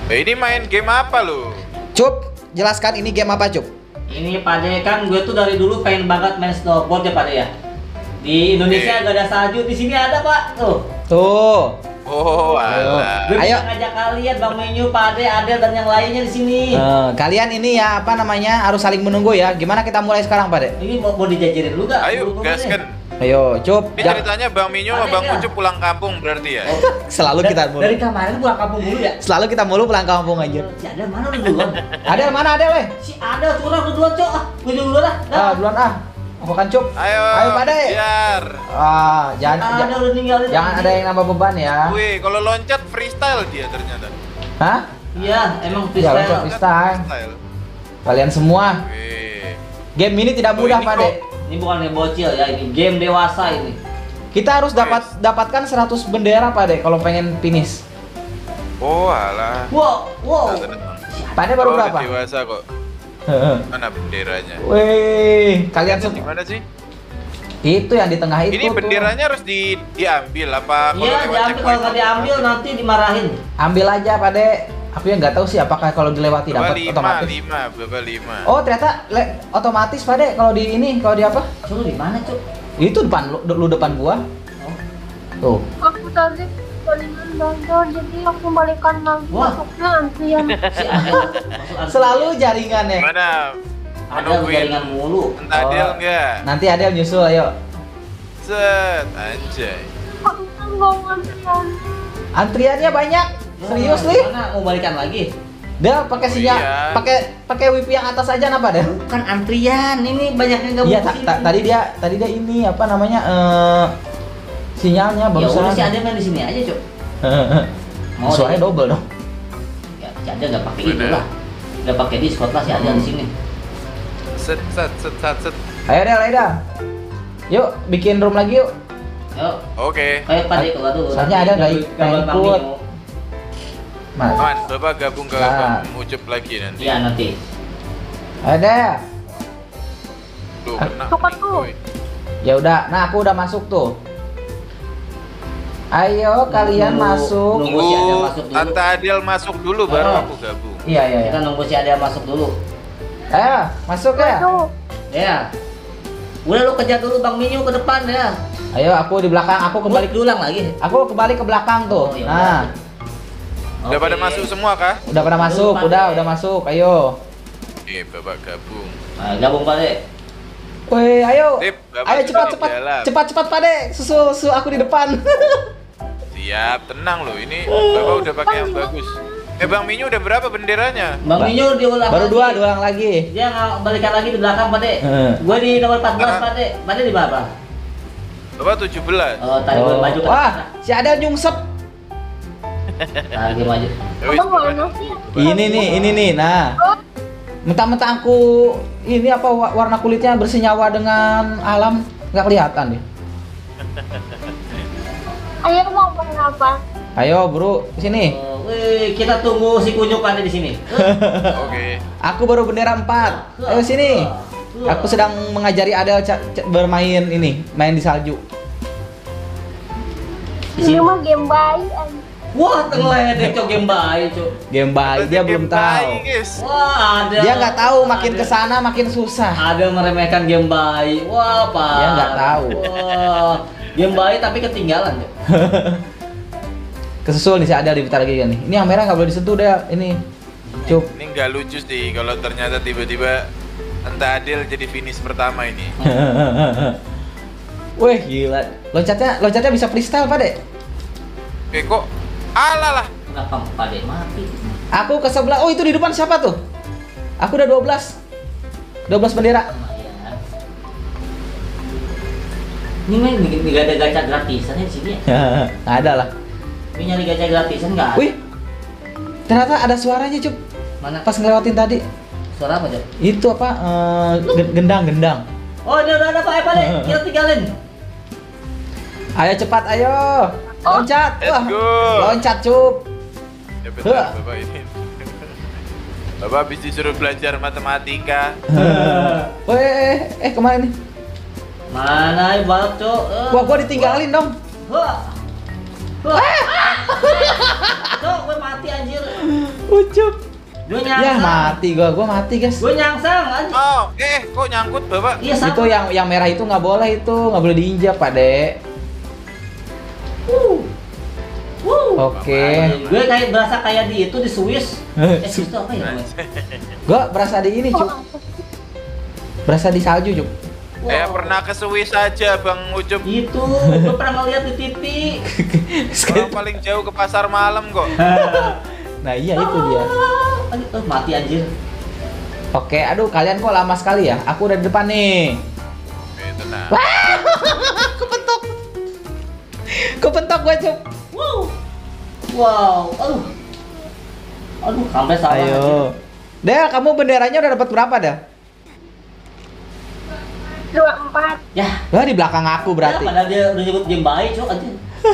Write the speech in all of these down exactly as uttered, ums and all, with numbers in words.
Eh, ini main game apa lu? Cup, jelaskan ini game apa, Cup? Ini Pade, kan gue tuh dari dulu pengen banget main snowboard ya Pade ya. Di Indonesia Oke. gak ada salju, di sini ada Pak. Tuh. Tuh. Oh, alah. Gue Ayo. bisa ngajak kalian Bang Menyu, Pade, Adel dan yang lainnya di sini. Eh, kalian ini ya apa namanya harus saling menunggu ya. Gimana kita mulai sekarang, Pak Dek? Ini mau, mau dijajarin dulu gak? Ayo, Dulu, gaskan. Ayo, Cup. Ini Jang- ceritanya Bang Minyo sama Ada Bang ya? Ucup pulang kampung berarti ya? Selalu kita mulu. Dari kemarin pulang kampung dulu ya. Selalu kita mulu pulang kampung aja. Si Adel mana udah duluan? Ada mana ada, weh? Si Adel curang udah duluan, Cok. Ah, gue duluan lah. Ah, duluan ah. Bukan Cup. Ayo, Ayo, Pak Dek. biar. Ah, jangan Adel jangan, udah ninggalin. jangan ada yang nambah beban ya. Wih, kalau loncat freestyle dia ternyata. Hah? Iya, emang Ya, freestyle. loncat freestyle. Freestyle. Kalian semua, Wih. game ini tidak Oh, mudah, ini Pak kok- Dek. Ini bukan game bocil ya, ini game dewasa ini. Kita harus dapat dapatkan seratus bendera, Pak Dek, kalau pengen finish. Oh, alah. Wow, wow. Pak Dek baru Oh, berapa? udah dewasa kok. Mana benderanya? Wih, kalian Di semua. mana sih? Itu yang di tengah itu. Ini tuh. benderanya harus di diambil apa? Iya, lewat diambil kalau checkpoint? nggak diambil nanti dimarahin. Ambil aja, Pak Dek. Aku yang nggak tahu sih apakah kalau dilewati Bapak dapat lima, otomatis. lima, bapak lima. Oh, ternyata le- otomatis, Pak Dek, kalau di ini, kalau di apa? Suruh di mana, Cuk? Itu depan lu, lu depan gua. Oh. Tuh. Aku tadi balingan bandel, jadi aku balikan lagi. Wah. Masuknya antrian. Si Adel masuk antrian. Selalu jaringan ya. Mana? Adel Menungguin. jaringan mulu. Entah Adel Oh. enggak? Nanti ada yang nyusul, ayo. Set, anjay. Aku kan mau antrian. Antriannya banyak. Serius, Li? Mana mau balikan lagi? Dia pakai Oh, sinyal, iya. pakai pakai wifi yang atas aja apa deh? Bukan antrian, ini banyak yang gabung Iya, ke ta- sini. ta- tadi dia tadi dia ini apa namanya? eh sinyalnya Ya barusan. udah si Adel main di sini aja, Cuk. Mau Suaranya deh. double dong. Ya, si Adel nggak pakai Bener. itu lah. Nggak pakai Discord lah si Adel di sini. Set, set, set, set, set. Ayo deh, Laida. Yuk, bikin room lagi yuk. Ayo, Oke. kayak Pak Dek keluar dulu. Soalnya Nanti Adel nggak gabung- ik- gabung nggak Bang ikut. Mio. Mas. Man, Bapak gabung ke Nah. Bang Ucup lagi nanti. Iya nanti. Ada. Tuh, Ah. kena. Cepat tuh. Woi. Ya udah, nah aku udah masuk tuh. Ayo kalian Nunggu- masuk. nunggu. si Adel Tunggu, masuk dulu. Tante Adel masuk dulu baru Oh. aku gabung. Iya iya Kita iya. nunggu si Adel masuk dulu. Ayo, masuk ya. Aduh, Ya. Udah lu kejar dulu Bang Minyu ke depan ya. Ayo aku di belakang, aku kembali Balik ulang lagi. aku kembali ke belakang tuh. Oh, iya, Nah, Udah Oke. pada masuk semua kah? udah pada masuk, Pak udah Dek. udah masuk. Ayo. Oke, Bapak gabung. Nah, gabung Pak Dek. Woi, ayo. Sip, Bapak Ayo sudah cepat di cepat. dalam. Cepat cepat Pak Dek. Susul susul aku di depan. Siap, tenang loh. Ini Bapak udah pakai yang bagus. Eh, Bang Minyo udah berapa benderanya? Bang Minyu diulang Baru lagi. dua, dua orang lagi. Dia nggak balikan lagi di belakang Pak Dek. Eh. Gue di nomor empat belas Ah. Pak Dek. Pak Dek di berapa? Bapak tujuh belas. Oh, tadi gue Oh. maju ke Wah, depan. si Adel nyungsep. Tadi maju. Ya wis, abang Bapak. mana sih? Ini nih, ini nih. Nah, mentang-mentang aku ini apa wa- warna kulitnya bersenyawa dengan alam, nggak kelihatan nih. Ayo mau main apa? Ayo, Bro, ke sini. Oh, wih, kita tunggu si Kunyuk ada di sini. Oke. Aku baru bendera empat. Ayo sini. Aku sedang mengajari Adel ca- ca- bermain ini, main di salju. Di sini. Ini mah game bayi aja. Wah, ngeledek cok game bayi cok. Game bayi dia belum Game tahu. bayi, guys. Wah, ada. Dia nggak tahu makin ada- kesana makin susah. Ada meremehkan game bayi. Wah, Pak. Dia nggak tahu. Wah, game bayi tapi ketinggalan cok. Kesusul nih si Adel diputar lagi kan nih. Ini yang merah nggak boleh disentuh deh. Ini. Cup. Ini nggak lucu sih kalau ternyata tiba-tiba Tante Adel jadi finish pertama ini. Wih gila. Loncatnya loncatnya bisa freestyle Pak Dek. Eh kok alah lah. Kenapa Pak Dek mati? Aku ke sebelah. Oh itu di depan siapa tuh? Aku udah dua belas. dua belas bendera. Lumayan. Ini main nggak ada gacha gratisan ya di sini ya? Nggak ada lah. Ini nyari gacha gratisan nggak ada. Wih. Ternyata ada suaranya Cup. Mana? Pas ngelewatin tadi. Suara apa cok? Itu apa? eh, gen- gendang-gendang. Oh, ini udah ada Pak Pak Dek. Hmm. Kita tinggalin. Ayo cepat ayo. Loncat. Let's Wah. go. Loncat Cup. Ya bentar, Huh. Bapak ini. Bapak habis disuruh belajar matematika. Weh, eh kemana nih? Mana balap cok? Eh. Wah, gua ditinggalin dong. Wah. Wah. Cok, gue mati anjir. Ucup. Gue Ya nyangsang. mati gua, gua mati guys. Gue nyangsang anjir. Oh, eh kok nyangkut bapak? Iya sama. Itu yang yang merah itu nggak boleh itu, nggak boleh diinjak Pak De. Wuh. Wuh. Oke. Anjir, gue kayak berasa kayak di itu di Swiss. Eh, Eh, Swiss itu apa ya? namanya? Gua berasa di ini, Cuk. Berasa di salju, Cuk. Saya Wow. pernah ke Swiss aja Bang Ucup. Itu, gue pernah ngeliat di T V. Orang paling jauh ke pasar malam kok. Nah, iya itu dia. Aduh, oh, mati anjir. Oke, aduh kalian kok lama sekali ya? Aku udah di depan nih. Oke, tenang. Kepentok. Kepentok gua, Cuk. Wow. Wow, aduh. Aduh, sampai salah anjir. Ayo. Del, kamu benderanya udah dapat berapa, Del? Dua empat. Ya, Lah di belakang aku berarti. ya, padahal dia udah nyebut game baik, cok anjir.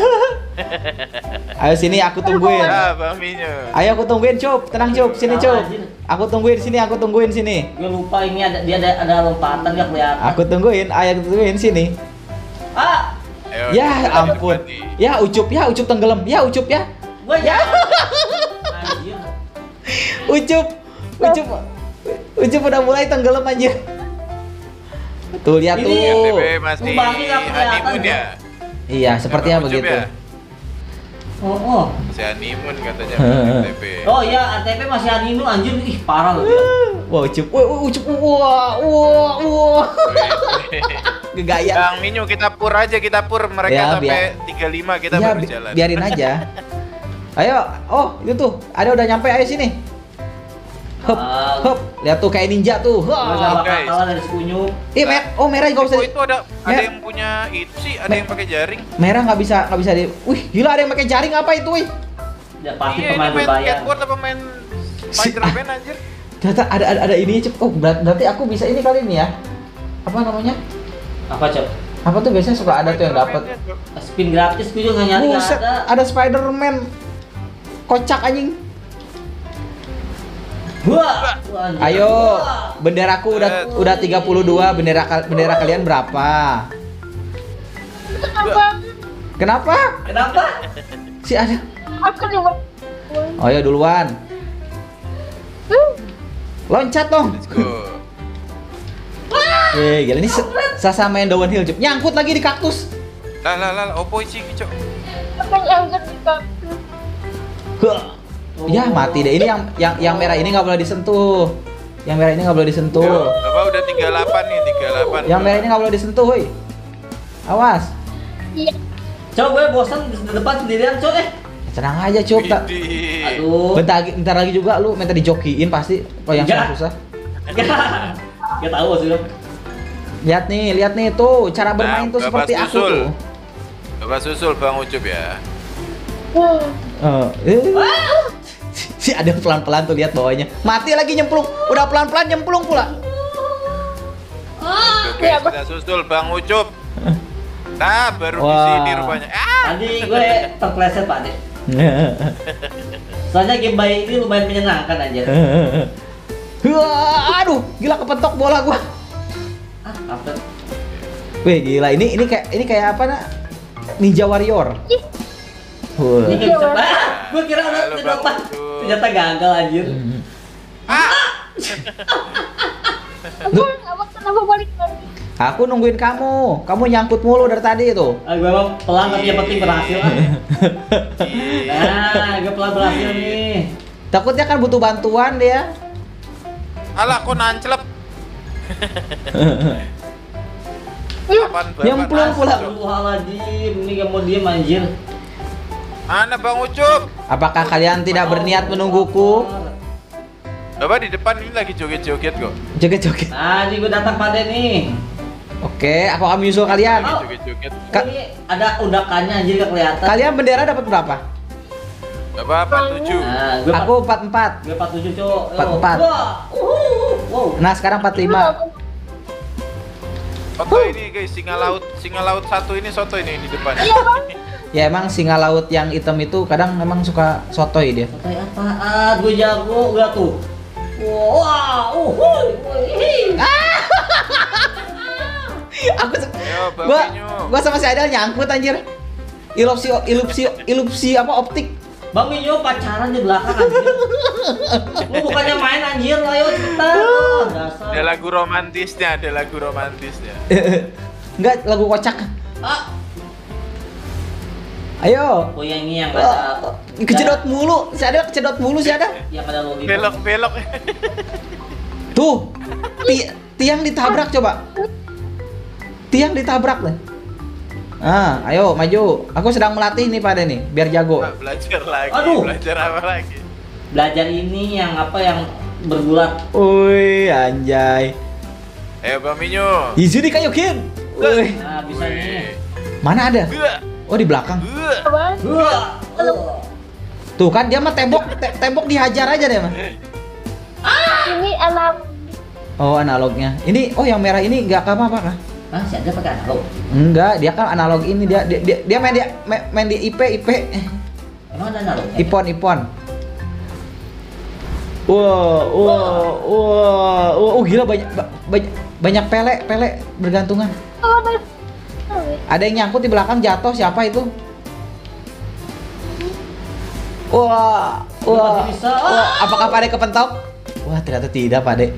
Ayo sini aku tungguin. Ah, Bang Minyo. Ayo aku tungguin, Cup. Tenang, Cup. Sini, Cup. Aku tungguin sini, aku tungguin sini. Gue lupa ini ada dia ada ada lompatan gak kelihatan. Aku tungguin, ayo aku tungguin sini. Ah, Ayo, Ya kita ampun. depan nih. Ya Ucup ya, Ucup tenggelam. Ya Ucup ya. gue ya. Anjir. Ucup. Ucup. Ucup udah mulai tenggelam anjir. Tuh lihat Ini tuh. N T B masih Lubangnya nggak kelihatan, honeymoon ya? Iya, sepertinya Bang Ucup begitu. ya? Oh, oh. Masih honeymoon katanya Bang N T B. Oh iya, A T P masih aninu anjir. Ih, parah loh dia. Wah, Ucup. Wah, Ucup. Wah, wah, wah. Gegaya. Bang Minyo kita pur aja, kita pur mereka Ya, sampai biar- tiga puluh lima kita Ya, baru bi- jalan. biarin aja. Ayo, oh itu tuh, ada udah nyampe, ayo sini. Hup, Ah. hup, lihat tuh kayak ninja tuh. Gue Hup. gak bakal guys. kalah dari sekunyuk. Ih, mer oh merah juga Oh bisa. itu ada ada Mer- yang punya itu sih, ada Mer- yang pakai jaring. Merah nggak bisa nggak bisa di. Wih, gila ada yang pakai jaring apa itu, wih? Ya pasti Iya, ini pemain main berbayar. skateboard apa main Spider-Man anjir? Ternyata ada ada, ada ini cep. Oh, berat- berarti aku bisa ini kali ini ya. Apa namanya? Apa, Cok? Apa tuh biasanya suka ada tuh yang dapat. Spin gratis gue juga nggak nyari nggak Buset, ada. ada Spider-Man. Kocak anjing. Wah, wah, anjir. Ayo, Wah. benderaku udah udah tiga puluh dua, bendera kal- bendera kalian berapa? Kenapa? Kenapa? Kenapa? Si ada. Aku juga. Oh ya duluan. Hmm. Loncat dong. Let's go. Eh, gila ini se- sasa main downhill, Cep. Nyangkut lagi di kaktus. Lah lah lah, opo sih cok? Apa yang angkat di kaktus? Huh. Ya mati deh. Ini yang yang yang merah ini nggak boleh disentuh. Yang merah ini nggak boleh disentuh. Bapak udah tiga puluh delapan nih, tiga puluh delapan. Yang merah ini nggak boleh disentuh, woi. Awas. Iya. Cok, gue bosan di depan sendirian, Cok eh. Tenang aja, Cup. Tak. Widih. Aduh. Bentar lagi, bentar lagi juga lu minta dijokiin pasti. Kalau yang Enggak. susah. Gak tahu sih, Dok. Lihat nih, lihat nih tuh cara bermain Nah, tuh Bapak seperti aku susul. tuh. Bapak susul Bang Ucup ya. Hmm. Eh, eh. Si ada pelan-pelan tuh lihat bawahnya. Mati lagi nyemplung. Udah pelan-pelan nyemplung pula. Oke, Iya, kita susul Bang Ucup. Nah, baru di Wah. sini rupanya. Ah, Tadi gue terpleset, Pak De. Soalnya game bayi ini lumayan menyenangkan aja. Wah, aduh, gila kepentok bola gua. Ah, apa? Wih, gila ini ini kayak ini kayak apa nak? Ninja Warrior. Wah. Ini gak bisa. Ah, gue kira udah Halo, udah Bang apa? Ucup. Ternyata gagal anjir. ah. Apa? Apa kenapa balik lagi? Aku nungguin kamu. Kamu nyangkut mulu dari tadi itu. Ah, gue emang pelan tapi yang penting berhasil ah. Nah, gue pelan berhasil nih. Takutnya kan butuh bantuan dia. Alah, kok nancelep? Apaan bapak Nyemplung pula. Astagfirullahaladzim, ini gak mau diem anjir. Mana Bang Ucup? Apakah kalian tidak berniat menungguku? Bapak di depan ini lagi joget-joget kok. Joget-joget. Nah, ini gue datang pada nih. Oke, aku akan menyusul kalian. Lagi joget-joget. Ka- Ini ada undakannya anjir gak kelihatan. Kalian bendera dapat berapa? Bapak empat puluh tujuh. Nah, gue Aku empat puluh empat. gue empat puluh tujuh, Cok. Yo. empat puluh empat. Wah. Uhuh. Wow. Nah, sekarang empat puluh lima. Foto ini guys, singa laut, singa laut satu ini soto ini di depan. Iya bang. Ya emang singa laut yang hitam itu kadang memang suka sotoy dia. Sotoy apaan? Gue jago, gue tuh. Wah, uhuy. Wih. Aku se- Ayo Bang gua Minyo. gua sama si Adel nyangkut anjir. Ilupsi ilupsi ilupsi apa optik. Bang Minyo pacaran di belakang anjir. Lu bukannya main anjir, ayo cepetan. Oh, dasar. Ada lagu romantisnya, ada lagu romantisnya. Enggak, lagu kocak. Ah, Ayo. oh yang ini yang ada Oh, kejedot mulu, si ada kejedot mulu si ada. yang ada lollipop. Belok belok. Tuh, ti tiang ditabrak coba. Tiang ditabrak deh. Ah, ayo maju. Aku sedang melatih nih pada nih, biar jago. Pak, belajar lagi. Aduh. Belajar apa lagi? Belajar ini yang apa yang bergulat. Woi, anjay. Ayo Bang Minyo. Izuni kayu kin. Woi, Nah, bisa nih. mana ada? Gua. Oh, di belakang. Gua. Abang, Wah. Oh. Tuh kan dia mah tembok te- tembok dihajar aja deh mah. ini anak Oh, analognya. Ini oh yang merah ini enggak apa-apa kah? Ah, si Andra pakai analog. Enggak, dia kan analog ini dia dia, dia, dia main dia main, main di I P I P. Emang ada analog? Ipon Ipon. Wah, wah, wah, wah, oh gila banyak ba- banyak banyak pele pele bergantungan. oh, ada. Ada yang nyangkut di belakang jatuh, siapa itu? Wah, wah, Masih bisa. wah, apakah Pade kepentok? Wah, ternyata tidak, Pade.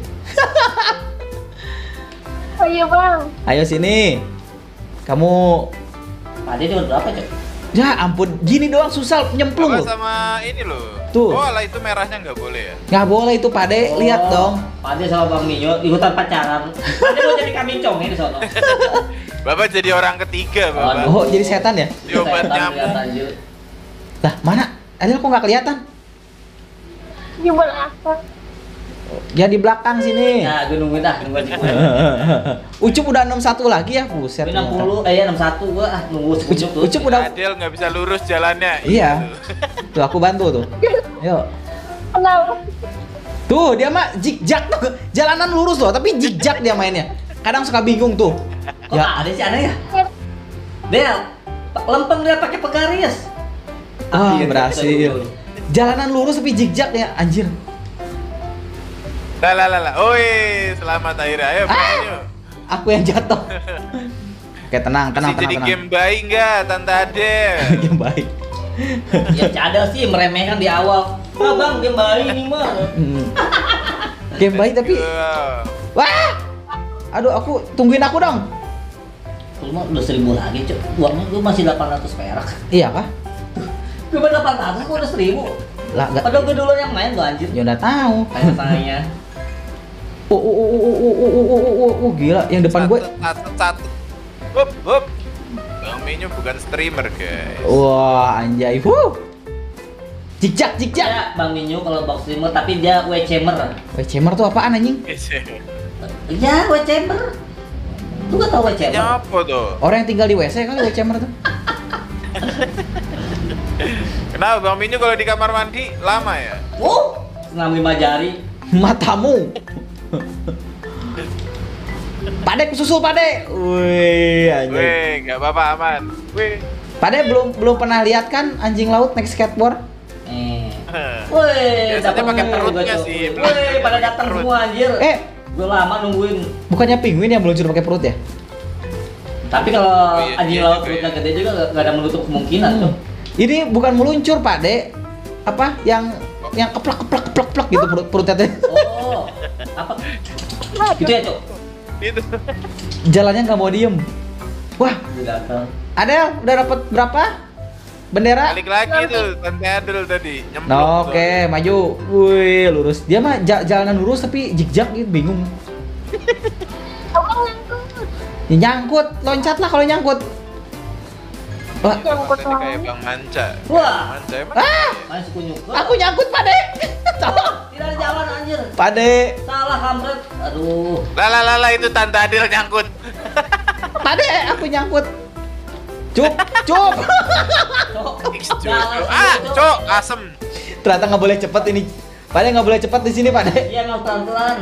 Oh iya bang. Ayo sini. Kamu Pade dia udah berapa, Cok? ya ampun, gini doang susah nyemplung Apa loh. sama ini loh. Tuh. Oh, lah itu merahnya nggak boleh ya? Nggak boleh itu, Pade. Lihat Oh, dong. Pade sama Bang Minyo ikutan pacaran. Pade mau jadi kambing cong ini sono. Bapak jadi orang ketiga, Bapak. Oh, jadi setan ya? Diobat Setan nyamuk. lihat, anjir. Lah, mana? Adel kok nggak kelihatan? Di belakang. Ya di belakang sini. Nah, gue nungguin dah, nungguin gue. Ucup udah enam satu lagi ya, buset. Gue enam puluh, eh ya enam puluh satu gue ah nunggu Ucup, sekuncuk tuh. Ucup udah. Adel nggak bisa lurus jalannya. Iya. Tuh aku bantu tuh. Ayo. Kenapa? Tuh dia mah zigzag tuh. Jalanan lurus loh, tapi zigzag dia mainnya. Kadang suka bingung tuh. Kok Ya. ada sih ada ya? Del, lempeng dia pakai pegaris. Ah, Akhirnya berhasil. kita dulu. Jalanan lurus tapi zigzag ya, anjir. Lah lah lah lah. Oi, selamat akhirnya. Ayo, Bang Ah! Minyo. Aku yang jatuh. Oke, tenang, tenang, Masih tenang, jadi tenang. game bayi nggak, Tante Adel? Game baik. Ya cadel sih meremehkan di awal. Nah, Bang, game bayi ini mah. Hmm. Game baik tapi Wow. wah. Aduh, aku tungguin aku dong. Lu mah udah seribu lagi, Cok. Uangnya gue masih delapan ratus perak. Iya kah? Gue mah delapan ratus, gue udah seribu. Lah, enggak. Padahal gue dulu yang main lo anjir. Ya udah tahu. Kayak saya. Oh, oh, oh, oh, oh, oh, oh, oh, oh, oh, gila, yang depan gue. Satu, satu. Hup, hup. Bang Minyo bukan streamer, guys. Wah, anjay. Wuh. Jikjak, jikjak. Ya, Bang Minyo kalau box streamer tapi dia W-chamber. Weh, chamber tuh apaan anjing? Ya, W-chamber. Lu gak tau W-chamber? Ini apa tuh? Orang yang tinggal di W C kali weh chamber tuh. Kenapa Bang Minyo kalau di kamar mandi lama ya? Oh, senam lima jari. Matamu. Pade susul Pade. Wih, anjay. Weh, nggak apa-apa aman. Weh. Pade belum belum pernah lihat kan anjing laut naik skateboard? Eh. Woi, Biasanya pakai perutnya sih, belum Woi, pakai pada datang perut. semua anjir. Eh, Gue lama nungguin. bukannya penguin yang meluncur pakai perut ya? Tapi kalau Oh, iya, anjing iya laut juga perutnya ya. gede juga gak, gak ada menutup kemungkinan tuh. Ini bukan meluncur, Pade. Apa? Yang yang keplak keplak keplak keplak gitu perut perutnya teh. Oh, apa? Gitu ya, Cok? Itu. Jalannya nggak mau diem. Wah, Gue gatel. Adel udah dapat berapa? Bendera? Balik lagi tuh Tante Adel tadi nyemplung. Nah, tuh. oke, maju. Wih, lurus. Dia mah ja- jalanan lurus tapi zigzag gitu, bingung. Abang nyangkut. Ya, nyangkut, loncat lah kalau nyangkut. Wah, Nyangkut Tadi kayak lagi. Bang Manca. Wah. Manca emang. ah, Main suku nyukur. aku nyangkut, Pade. Tolong. Tidak ada jalan anjir. Pade, Salah kampret. Aduh. Lah lah lah lah, itu Tante Adel nyangkut. Pade, aku nyangkut. Cup, cup. Cok. Cok. Jalan, Ah, Cok. cok, asem. Ternyata nggak boleh cepet ini. Pade nggak boleh cepat di sini, Pade. Iya, emang pelan-pelan.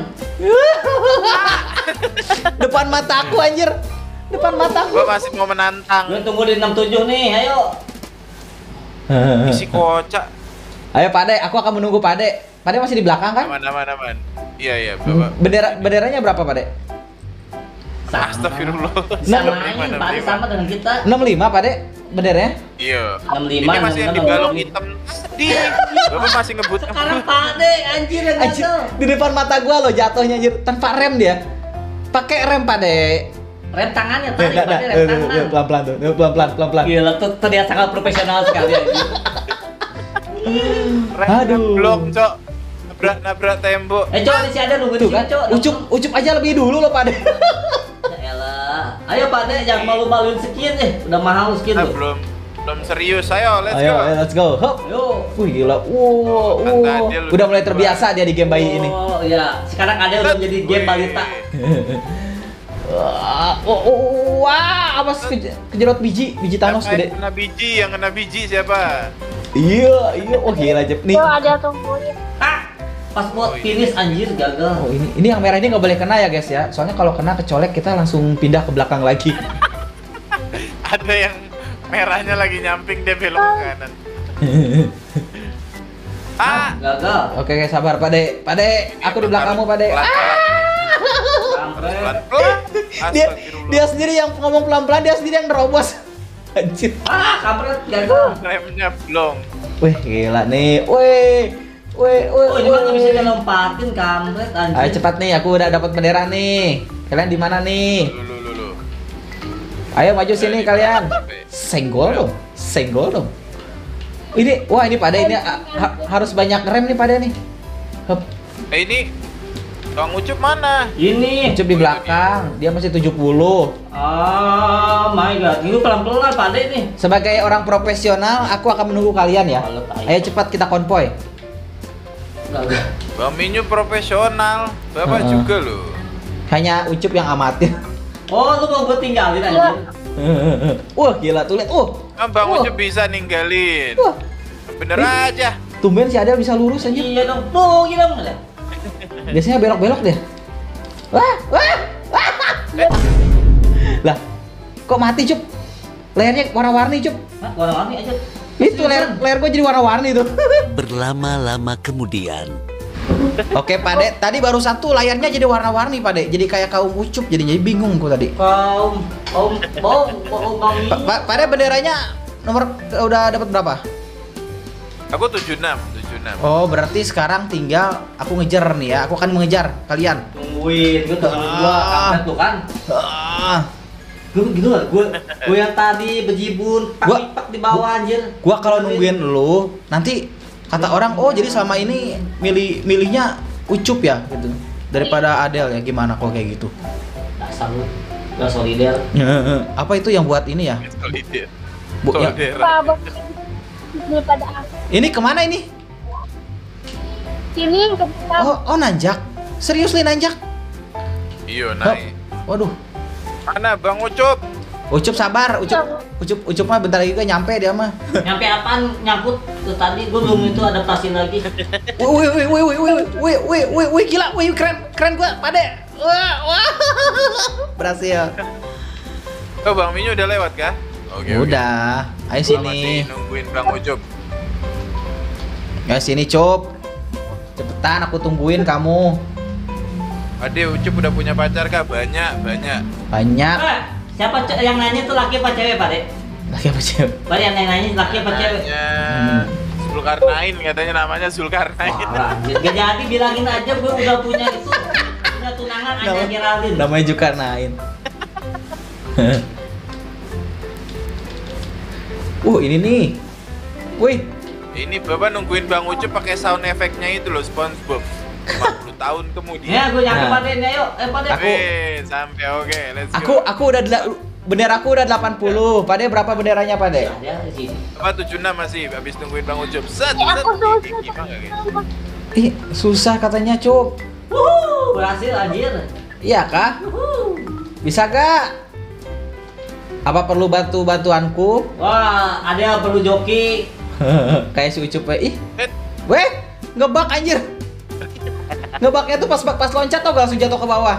Depan mata aku anjir. Depan mataku. Gua masih mau menantang. Gue tunggu di enam puluh tujuh nih, ayo. Isi kocak. Ayo Pade, aku akan menunggu Pade. Pade masih di belakang kan? Aman aman aman. Iya iya, Bapak. Bendera benderanya berapa Pade? Sama. Astagfirullah. Sama Enam lima, ini, enam Pak, lima. sama dengan kita. enam puluh lima Pade. benderanya? Iya. enam puluh lima, Ini masih yang enam puluh enam. dibalung hitam. Sedih. Bapak masih ngebut. Sekarang Pak De, anjir yang Anjir, jatuh. di depan mata gua loh jatuhnya anjir, tanpa rem dia. Pakai rem Pak De. Rem tangannya Eh, tarik, dah, Pak dah. De, Eh, rem eh, tangan. eh, pelan-pelan tuh, eh, pelan-pelan, pelan-pelan. Gila, tuh terlihat sangat profesional sekali anjir. Aduh. Blok, Cok. Nabrak nabrak tembok. Eh, Cok, di sini ada nunggu di Tuh sini, kan, Cok. ucup, ucup aja lebih dulu loh Pak De. Ya elah. Ayo Pak De, jangan malu-maluin skin deh. Udah mahal skin Ah, tuh. belum belum serius. Ayo, let's Ayo, go. ayo, let's go. Hop. Yuk. Wih gila, wow, Kata wow. dia lu Udah mulai dua. terbiasa dia di game bayi ini. Oh iya, sekarang ada udah menjadi game Wih. balita. Wah, oh, oh, oh, wah, apa sih keje- kejerot biji, biji Thanos Siapa gede. yang kena biji, yang kena biji siapa? Iya, iya, oh gila Jep nih. Tuh ada tungguin. Ah, pas mau Oh, iya. finish anjir gagal. Oh ini, ini yang merah ini nggak boleh kena ya guys ya. Soalnya kalau kena kecolek kita langsung pindah ke belakang lagi. Ada yang merahnya lagi nyamping dia belok ke kanan. Ah, Gagal. Oke, oke, sabar Pak De. Pak De, aku di belakangmu Pak De. Ah, Kampret. pelan-pelan. dia, Astagfirullah. dia sendiri yang ngomong pelan-pelan, dia sendiri yang nerobos. Anjir. Ah, kampret gagal. Remnya blong. Wih, gila nih. Wih. Wih, wih, Oh, ini mah nggak bisa wih. dilompatin kampret anjir. Ayo cepat nih, aku udah dapat bendera nih. Kalian di mana nih? Lu lu lu lu. Ayo maju sini kalian. Senggol dong, senggol dong. Ini, wah ini pada ini ha- ha- harus banyak rem nih pada nih. Hup, Eh ini Bang Ucup mana? Ini. Ucup di belakang, dia masih tujuh puluh. Oh my god, ini pelan-pelan Pak De nih. Sebagai orang profesional, aku akan menunggu kalian ya. Oh, letak. Ayo cepat kita konvoy. Gagal. Bang Minyu profesional. Bapak Heeh. juga loh. Hanya Ucup yang amatir. Oh, lu mau gue tinggalin anjir. Wah gila tuh lihat. Uh, Kan Bang Wah. Ucup bisa ninggalin. wah, Bener aja. tumben si Adel bisa lurus aja. Iya dong. Tuh, gila enggak? Biasanya belok-belok deh. Wah, wah, wah. Lah, kok mati Cup? Lehernya warna-warni Cup. Hah, warna-warni aja. Itu leher leher gue jadi warna-warni tuh. Berlama-lama kemudian, Oke Pak De, tadi baru satu layarnya jadi warna-warni Pak De. Jadi kayak kaum Ucup, jadi jadi bingung gue tadi. Kaum kaum mau mau Bang Pa- Pa- Pak De benderanya nomor udah dapat berapa? Aku tujuh enam, tujuh enam. Oh berarti sekarang tinggal aku ngejar nih ya. Aku akan mengejar kalian. Tungguin, gue tungguin gua Ah. kampret tuh kan. Ah, Gue gitu gak? Gue gue yang tadi bejibun, Gua- pak di bawah anjir. gua kalau nungguin lu nanti kata orang oh jadi selama ini milih milihnya Ucup ya gitu daripada Adel ya gimana kok kayak gitu? Dasar lu. Gak solider. Apa itu yang buat ini ya? Solider. Bu, ya. Solider. Pak Abang daripada aku. Ini kemana ini? Sini yang ke depan. Oh, oh nanjak. Serius li nanjak? Iya naik. Waduh. Mana Bang Ucup? Ucup sabar, Ucup. Ucup Ucup mah bentar lagi juga nyampe dia mah. Nyampe apaan nyangkut tuh tadi gue belum itu adaptasi lagi. Wih, wih, wih, wih, wih, wih, wih, wih, wih, gila, wih, keren, keren gua, Pade. Wah, wah, berhasil. Oh Bang Minyu udah lewat kah? Oke. oke. Udah, ayo Gua masih sini. nungguin Bang Ucup. Ya sini, Cup. Cepetan, aku tungguin kamu. Ade Ucup udah punya pacar kah? Banyak, banyak. Banyak. Eh, siapa ce- yang nanya tuh laki apa cewek Pak De? Lagi apa cewek? Pak De yang nanya laki apa cewek? Namanya Hmm. Zulkarnain katanya namanya Zulkarnain. Wah, anjir. Gak jadi bilangin aja gue udah punya itu. Udah tunangan aja Nama- Geraldine. Namanya juga nain. Uh, ini nih. Wih, Ini Bapak nungguin Bang Ucup pakai sound efeknya itu loh SpongeBob. lima puluh tahun kemudian. Ya, gue nyampe Nah. Pak De nih, ayo. Eh, Pak De. Aku- Eh, sampai oke, let's aku go. aku udah dela- bendera aku udah delapan puluh. Pade berapa benderanya, Pade? Ada di sini. Apa tujuh enam masih habis nungguin Bang Ucup. Set, Ya, set. aku susah. Ih, gimana guys? Ih, susah katanya, Cup. Wuhu, berhasil anjir. Iya kah? Wuhu. Bisa gak? Apa perlu bantu-bantuanku? Wah, ada yang perlu joki. Kayak si Ucup ya. Ih, Eh, weh, ngebak anjir. Ngebaknya tuh pas pas loncat tau gak langsung jatuh ke bawah.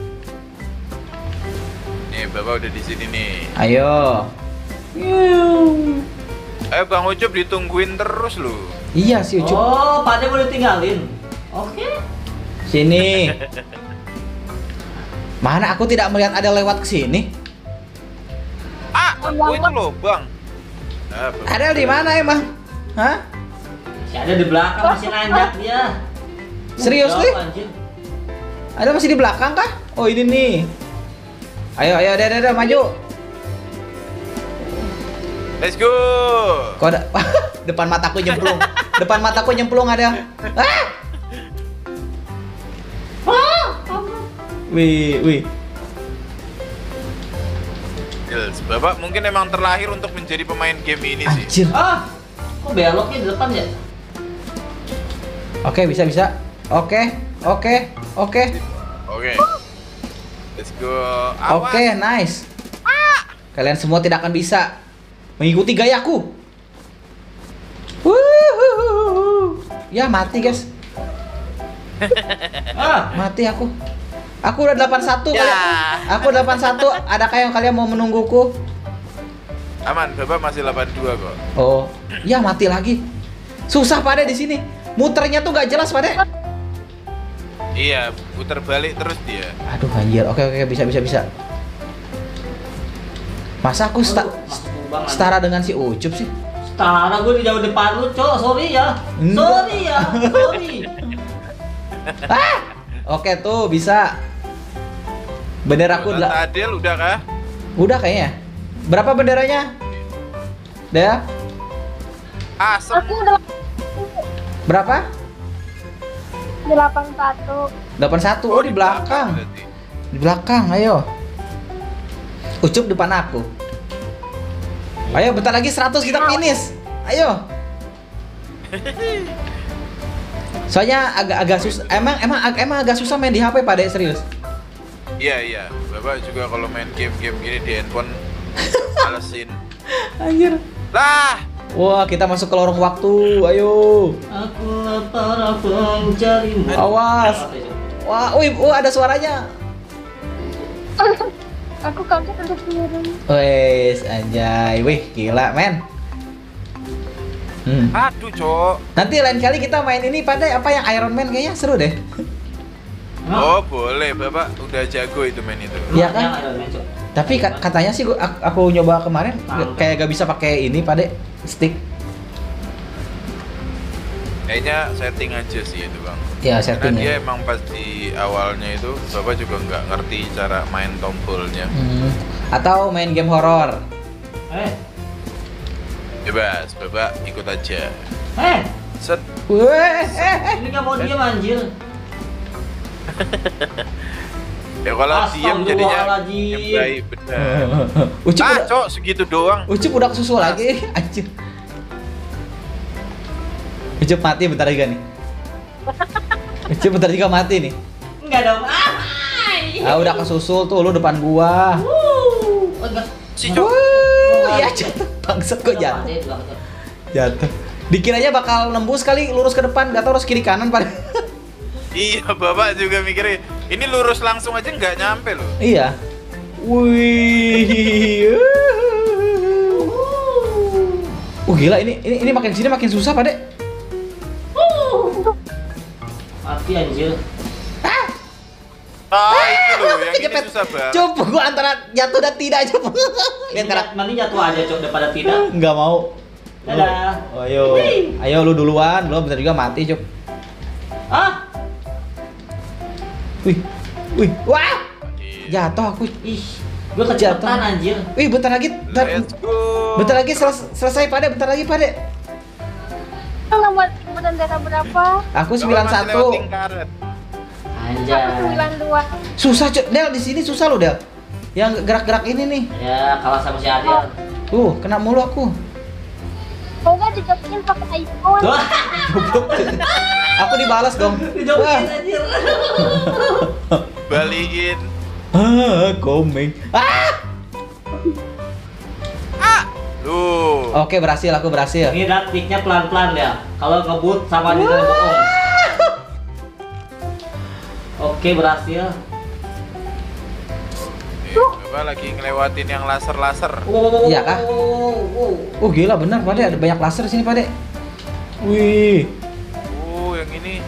nih Bapak udah di sini nih. Ayo. Eh Bang Ucup ditungguin terus loh. Iya si Ucup. Oh, Pak De boleh tinggalin. Oke. Sini. Mana aku tidak melihat ada lewat ke sini. Ah, oh itu loh Bang. Ah, Adel di mana emang? Hah? Si ada di belakang masih nanjak dia. Serius Jauh, nih? anjir. Adel masih di belakang kah? Oh ini nih. Ayo ayo Adel Adel maju. Let's go. Kok ada depan mataku nyemplung. Depan mataku nyemplung Adel. Ah! Wih, wih. Gils, Bapak mungkin emang terlahir untuk menjadi pemain game ini sih. Anjir. Ah, kok beloknya di depan ya? Oke, bisa bisa. Oke, oke, oke. Oke. Let's go. Awas. Oke, nice. Kalian semua tidak akan bisa mengikuti gayaku. Wuhuhuhu. Ya mati guys. Ah, Mati aku. Aku udah delapan puluh satu Ya. kalian. Aku delapan puluh satu. Adakah yang kalian mau menungguku? Aman, Bapak masih delapan puluh dua kok. Oh, ya mati lagi. Susah pada di sini. Muternya tuh gak jelas pada. Iya, putar balik terus dia. Aduh anjir. Oke oke bisa bisa bisa. Masa aku sta- aduh, masuk banget. setara dengan si Ucup sih? Setara gue di jauh depan lu, Cok. Sorry ya. Enggak. Sorry ya. Sorry. Ah! Oke tuh bisa. Benderaku Tante adalah Adel udah kah? udah kayaknya. Berapa benderanya? Dea? Asem. Aku udah Berapa? delapan satu. delapan puluh satu. Oh, di belakang. berarti. Di belakang, ayo. Ucup depan aku. Ayo, bentar lagi seratus kita finish. Ayo. Soalnya agak-agak susah. Emang emang ag- emang agak susah main di H P pada serius. Iya, iya. Bapak juga kalau main game-game gini di handphone malesin. Anjir. Lah, Wah, kita masuk ke lorong waktu. Ayo. Aku lapar pencari. Awas. Wah, wih, wah ada suaranya. Aku kaget udah sendiri. Wes, anjay. Wih, gila, men. Hmm. aduh, Cok. Nanti lain kali kita main ini pada apa yang Iron Man kayaknya seru deh. Oh, boleh. Bapak udah jago itu main itu. Iya kan? Yang ada main, Cok. Tapi ka- katanya sih gua, aku, aku nyoba kemarin Mantap. kayak gak bisa pakai ini pada stick. Kayaknya setting aja sih itu, Bang. Ya, Karena setting dia ya. emang pas di awalnya itu Bapak juga nggak ngerti cara main tombolnya. Hmm. Atau main game horor. Eh, Bebas, Bapak ikut aja. eh. Set. Weh, eh, eh. Ini gak mau diem anjir. Ya kalau diam jadinya Astagfirullahaladzim. yang baik, benar. Ucup Ah, udah, Cok, segitu doang. Ucup udah kesusul lagi, anjir. Ucup mati bentar lagi nih. Ucup bentar juga mati nih. Enggak dong. Ah, Ah udah kesusul tuh lu depan gua. Wuh. Oh, enggak. Si Cok. Wuh, ya jatuh bangsat kok jatuh. Mati, itu banget. Jatuh. Dikiranya bakal nembus kali lurus ke depan, gak tau harus kiri kanan pada. Iya, Bapak juga mikirnya ini lurus langsung aja nggak nyampe loh. Iya. Wih. Uh gila ini ini ini makin sini makin susah pada. Mati anjir. Ah, itu loh yang ini Cepet. susah banget. Coba gua antara jatuh dan tidak coba. Lihat karena Mending jatuh aja, Cok, daripada tidak. nggak mau. Dadah. Oh, ayo. Wih. Ayo lu duluan, belum bentar juga mati, Cuk. Ah, Wih. Wih. Wah. Iya. Jatuh aku. ih. Gua kecepatan anjir. Wih, bentar lagi. Bentar, Let's go. bentar lagi seles- selesai pada, bentar lagi pada. Nomor bendera berapa? Aku Bapak sembilan masih satu. lewat tingkaran. Aku Anjay. sembilan dua. Susah, Cuk. Del di sini susah lo, Del. Yang gerak-gerak ini nih. Ya, kalah sama si Adel. Tuh, kena mulu aku. Kok nggak dijokin pakai iPhone? Tuh. Aku dibalas dong. Dijokin anjir. Balikin. Ah, komeng. Ah. Tuh. Oke, berhasil, aku berhasil. Ini daktiknya pelan-pelan ya. Kalau ngebut sama di dalam bohong. Oke, berhasil. Eh, Bapak lagi ngelewatin yang laser-laser. Oh, Iya kah? oh. Oh, gila benar, Pade. Ada banyak laser di sini, Pade. Wih. Oh, yang ini.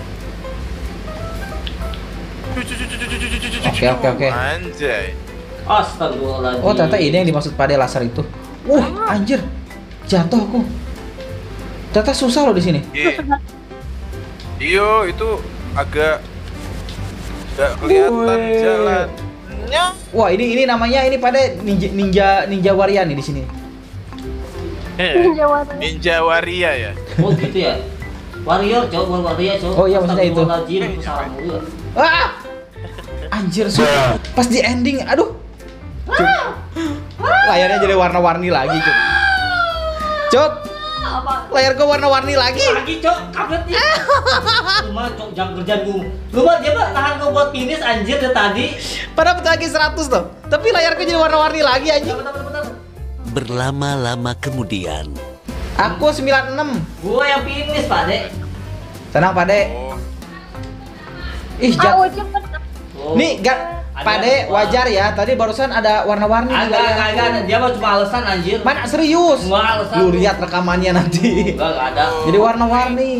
Oke, oke, oke. Anjay. Astagfirullahaladzim. Oh, ternyata ini yang dimaksud Pade laser itu. Uh, anjir. Jatuh aku. Ternyata susah loh di sini. Iya. Iyo, itu agak nggak kelihatan Wih. jalannya. Wah, ini ini namanya ini pada ninja ninja ninja waria nih di sini. Ninja Warrior. Ninja Waria ya. Oh gitu ya. Warrior, cok, bukan warrior, cok. Oh iya, maksudnya itu. Astagfirullahaladzim, itu salah mulu ya. Ah! Anjir, sumpah. Pas di ending, aduh. Cuk. Layarnya jadi warna-warni lagi, Cuk. Cuk, Apa? layar gua warna-warni lagi. Lagi, cok, kagetnya. Lu mah, cok, jam kerjaan gua. Lu mah dia mah tahan gua buat finish anjir dari tadi. Padahal bentar lagi seratus tuh. Tapi layar gua jadi warna-warni lagi anjing. Bentar, bentar, bentar. Berlama-lama kemudian, Aku sembilan puluh enam. Gua yang finish, Pak Dek. Tenang, Pak De. Oh, Ih, Ah, jat. ujung kan. Oh. Nih, gak Ada Pak De, dua. wajar ya. Tadi barusan ada warna-warni di Agak, layar agak, aku. agak. Dia mah cuma alasan anjir. Mana serius? Enggak alasan. Lu lihat rekamannya nanti. Enggak, enggak ada. Jadi warna-warni.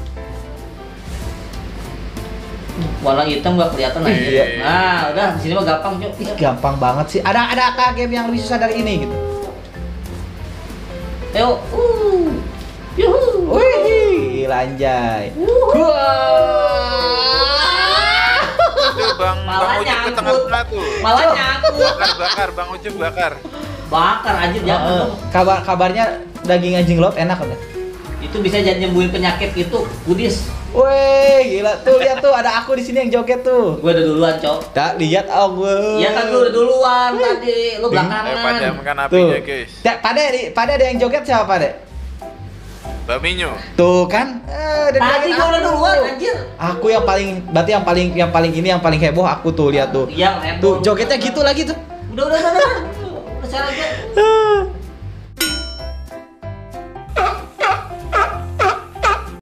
Warna hitam enggak kelihatan anjir. Iya. Nah, udah di sini mah gampang, cok. Ih, gampang banget sih. Ada ada apa game yang lebih susah dari ini gitu? Ayo. Uh. Yuhu. Wih, gila anjay. Wah. itu Bang Malah Bang Ucup ke nyangkut. tengah-tengah tuh. Malah nyangkut. Bakar, bakar, Bang Ucup bakar. Bakar anjir Eh, jangan. kabar kabarnya daging anjing laut enak udah. Itu bisa jadi nyembuhin penyakit itu, kudis. Wih, gila tuh lihat tuh ada aku di sini yang joget tuh. Gue udah duluan, cok. Tak lihat Allah. Iya kan lu udah duluan tadi, lu Ayo belakangan. padamkan Tuh. apinya, guys. Ya, Pade, di- Pade ada yang joget siapa Pade? Mbak Minyo. Tuh kan. Eh, udah Tadi joget gua udah aku. duluan anjir. Aku yang paling, berarti yang paling yang paling ini yang paling heboh aku tuh lihat tuh. Yang Tuh jogetnya gitu lagi tuh. Udah udah udah udah. Udah saya aja.